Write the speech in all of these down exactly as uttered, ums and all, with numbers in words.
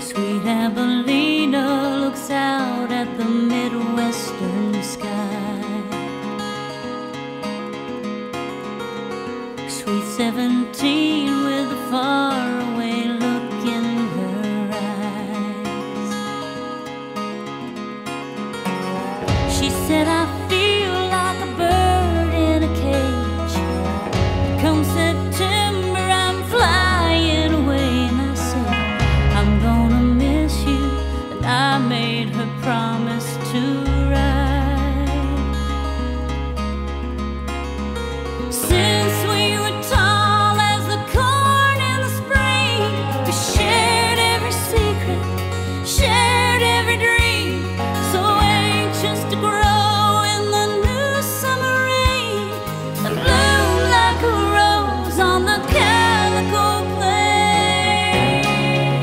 Sweet Abilena looks out at the Midwestern sky. Sweet seventeen with a faraway look in her eyes. She said, I feel like a bird in a cage. Come September, I'm flying away. And I said, I'm gonna miss you. And I made her promise to ride. Since we were tall as the corn in the spring, we shared every secret, shared every dream. So anxious to grow in the new summer rain and bloom like a rose on the Calico Plains.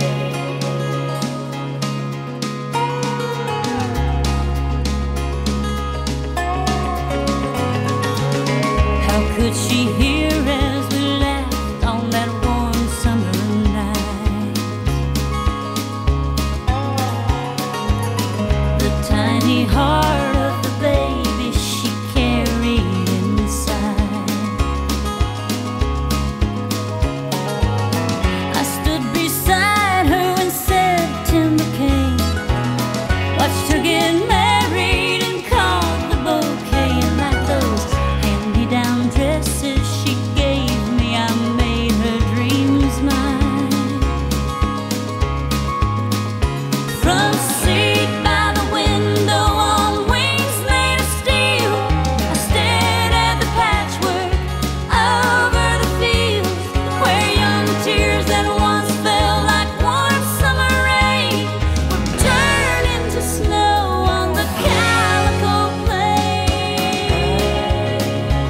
How could she hear as we laughed on that warm summer night? The tiny heart of the baby she carried inside. I stood beside her when September came, watched her get married and caught the bouquet. And like those hand-me-down dresses she gave me, I made her dreams mine. Front seat by the window on wings made of steel, I stared at the patchwork over the fields, where young tears that once fell like warm summer rain would turn into snow on the Calico Plains.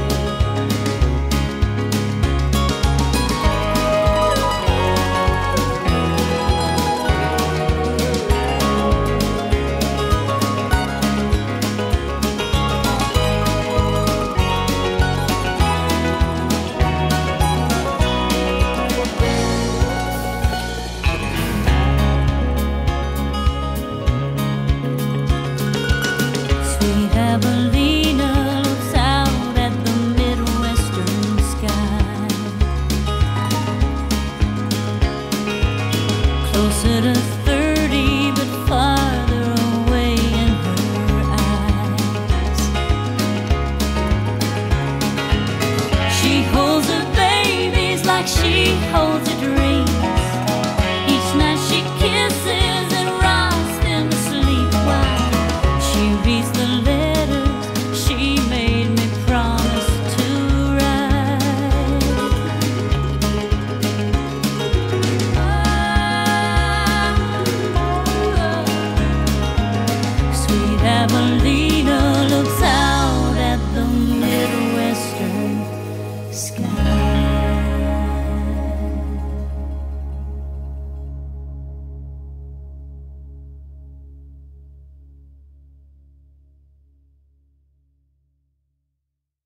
Sweet Abilena looks out at the Midwestern sky. Closer to thirty, but farther away in her eyes. She holds her babies like she holds